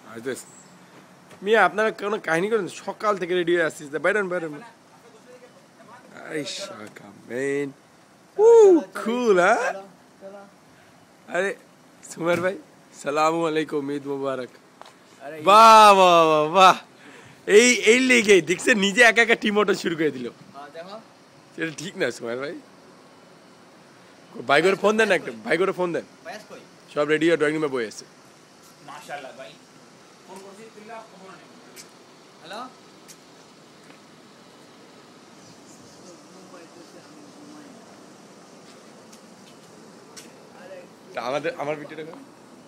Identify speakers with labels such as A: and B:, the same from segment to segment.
A: আইতেছে মিয়া আপনারা কোনো কাহিনী করেন সকাল থেকে রেডি হয়ে আসছিস বাইরেন বাইরেন এই শাকা মেন কুল হ্যাঁ আরে সুমের ভাই সালামু আলাইকুম ঈদ মুবারক বাহ বাহ বাহ বাহ এই লেগে দেখছে নিজে একা একা টিম অটো শুরু করে দিল সেটা ঠিক না সুমের ভাই ভাই করে ফোন দেন একটা ভাই করে ফোন দেন সব রেডি হয়ে ড্রয়িং রুমে বসে আছে
B: মাশাআল্লাহ ভাই ফোন করছি তুইলা খবর নেই হ্যালো
A: আমার ভিডিওটা কর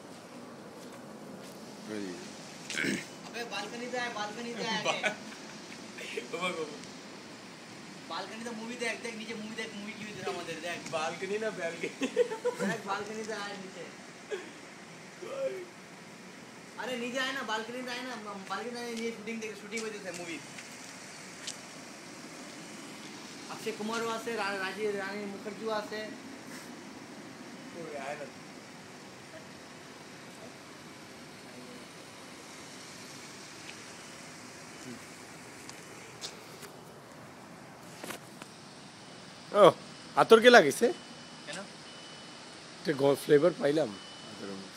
C: अबे बालकनी पे आके
A: বাবা বাবা
C: बालकनी तो मूवी देख नीचे मूवी की इधर আমাদের দেখ
A: বালকনি না ব্যালকনি
C: देख बालकनी पे आए नीचे अरे नीचे आए ना बालकनी पे आए ना बालकनी में ये शूटिंग होती है मूवी अक्षय कुमार আছে রানী মুখার্জি আছে
A: ওই আয় না ও আতর কে লাগিছে
C: কেন
A: একটা ফ্লেভার পাইলাম আতরের মধ্যে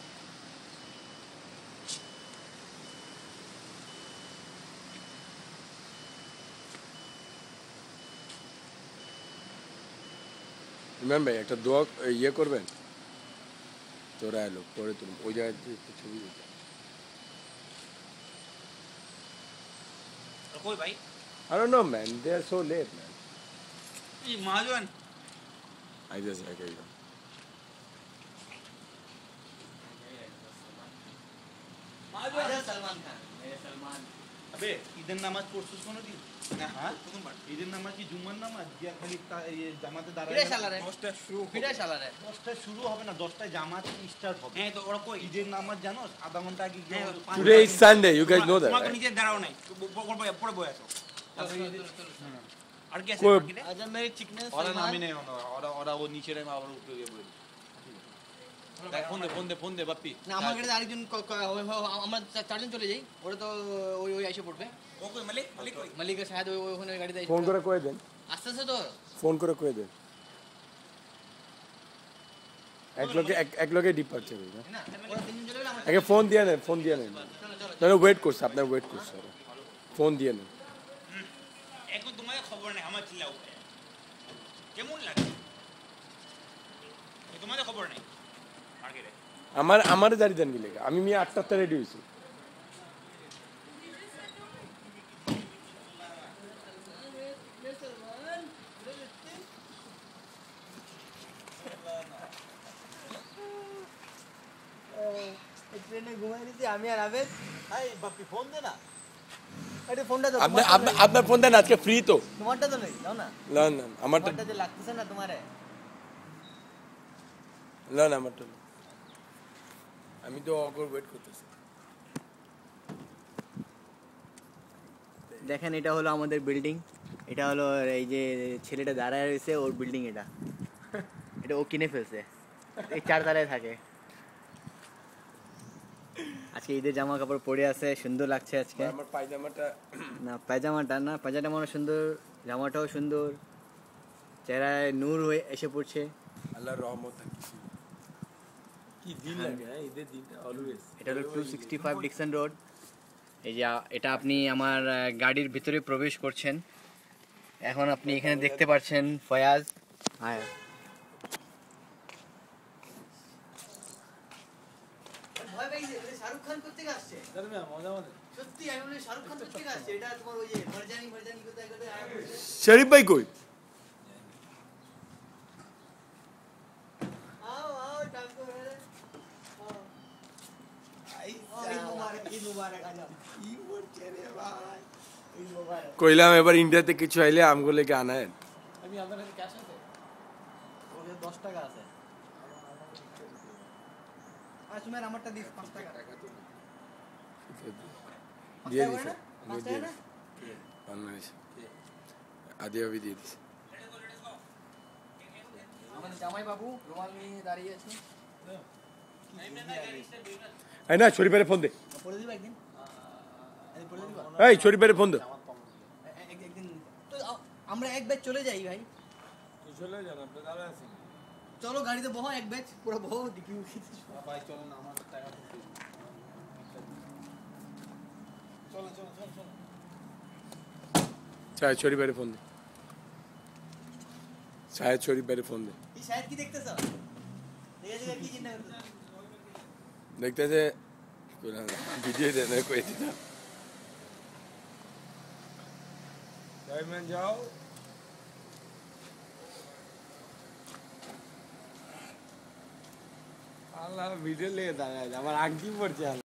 A: ইমরান ভাই একটা দোয়া ইয়ে করবেন তোরা এলো পরে তুমি ওই জায়গায় একটু ছবি দিতে
B: কই ভাই
A: I don't know man they are so late man
B: এই মহাজন
A: I just like it
C: আজা সলমান খান মেরে সলমান
D: अबे ঈদের নামাজ পড়ছিস কোনদিন না হ্যাঁ প্রথমবার ঈদের নামাজ কি জুম্মার নামাজ দিয়া খালি জামাতে দাঁড়ায়
C: ফিরে শালা রে
B: 10টা শুরু
C: ফিরে শালা রে
D: 10টায় শুরু হবে না 10টায় জামাত স্টার্ট হবে
B: হ্যাঁ তো ওরা কই
D: ঈদের নামাজ জানোস আধা ঘন্টা আগে গিয়ে
A: today is Sunday you guys know that
B: তোমাকে
A: right?
B: নিজে দাঁড়াও নাই পরে বই আছো আর কি আছে
A: কই-
B: বাকি রে
C: আজা মেরে চিকনে
D: ওরা
C: সলমান
D: নামি নেই ওরা ও নিচে নেমে আবার উপরে গিয়ে বলে দেখ ফোন দে বাপ্পি
C: না আমার কাছে আরেকজন আমরা চারজন চলে যাই ওরা তো ওই এসে পড়বে
B: ও কই মালিক কই
C: মালিকের সাহেব ওখানে গাড়িতে এসে
A: ফোন করে কয়ে দেন
C: আস্তে আস্তে তো
A: ফোন করে কয়ে দেন এক লোকে ডিপার্চার হয়ে
C: না ওরা তিনজন চলে গেলে আমরা
A: আগে ফোন দিয়ে নেন না ওয়েট করছে আপনার ওয়েট করছে ফোন দিয়ে নেন
B: এখন তোমাদের খবর নেই আমার চিল্লাও কেমন লাগে তোমাদের খবর নেই আর কি রে
A: আমার জারি দেন গেলে আমি মিয়া 8টা রেডি হয়েছি
C: ট্রেনে ঘুমাই দিছি আমি আর আবেদ
D: এই বাপ্পি ফোন দে না
C: আরে ফোনটা তো
A: আপনার ফোন দেন আজকে ফ্রি তো
C: তোমারটা তো নেই দাও না
A: না না আমারটা
C: তোমারটা যে লাগতেছে না তোমারে
A: না না আমারটা না। আমি তো অগর ওয়েট করতেছি
C: দেখেন এটা হলো আমাদের বিল্ডিং এটা হলো এই যে ছেলেটা দাঁড়ায় রয়েছে ওর বিল্ডিং এটা এটা ও কিনে ফেলছে এই 4 তলায় থাকে আজকে ঈদের জামা কাপড় পরে আছে সুন্দর লাগছে আজকে
A: আমার পায়জামাটা
C: না পায়জামাটা সুন্দর জামাটাও সুন্দর চেহারায় নূর হয়ে এসে পড়ছে
A: আল্লাহর রহমত আর কিছু কি দিন লাগে হ্যাঁ ঈদের দিনটা অলওয়েজ
C: এটা হলো 265 ডিকসন রোড এই যে এটা আপনি আমার গাড়ির ভিতরে প্রবেশ করছেন এখন আপনি এখানে দেখতে পাচ্ছেন ফয়াজ হ্যাঁ ভয় পাইছে শাহরুখ খান করতে আসছে
D: মজা
C: সত্যি আমি বলি শাহরুখ খান করতে আসছে এটা তোমার ওই যে মারজানি কোথায়
A: শরীফ ভাই কই
C: आओ टांको मेरे ঈদ মুবারক আজা ঈদ মুবারক
A: কইলাম এবার ইন্ডিয়াতে কিছু আইলে আমগুলো লেগে আনায়
C: আমি আপনার কাছে ক্যাশ আছে ওকে 10 টাকা আছে আজ মের আমারটা দিস 5 টাকা
A: দিয়ে দিছে বাংলাদেশ আদি আবি দিয়ে দিছে
C: আমাদের জামাই বাবু রুমাল নিয়ে দাঁড়িয়ে আছে
A: এই না শরীফের ফোন দে
C: পরে
A: এই শরীফ ভাইয়ের ফোন দে।
C: একদিন তো আমরা এক ব্যাচ চলে যাই ভাই।
A: চলে যান, আপনি দাঁড়ায় আছেন।
C: চলো গাড়িতে বহো, এক ব্যাচ পুরো বহো, দেখি
D: ভাই চলো না, আমার টাকা চলো চলো চলো চলো।
A: শাহেদ শরীফ ভাইয়ের ফোন দে। শাহেদ শরীফ ভাইয়ের ফোন দে।
C: এই শায়দ কি দেখতেছ? দেখে কি চিন্তা করতেছ?
A: দেখতেছে ভিডিও দেন কই দিতা। যাও। আল্লাহ ভিডিও লেগে দাঁড়ায়, আমার আংটি পড়ছে।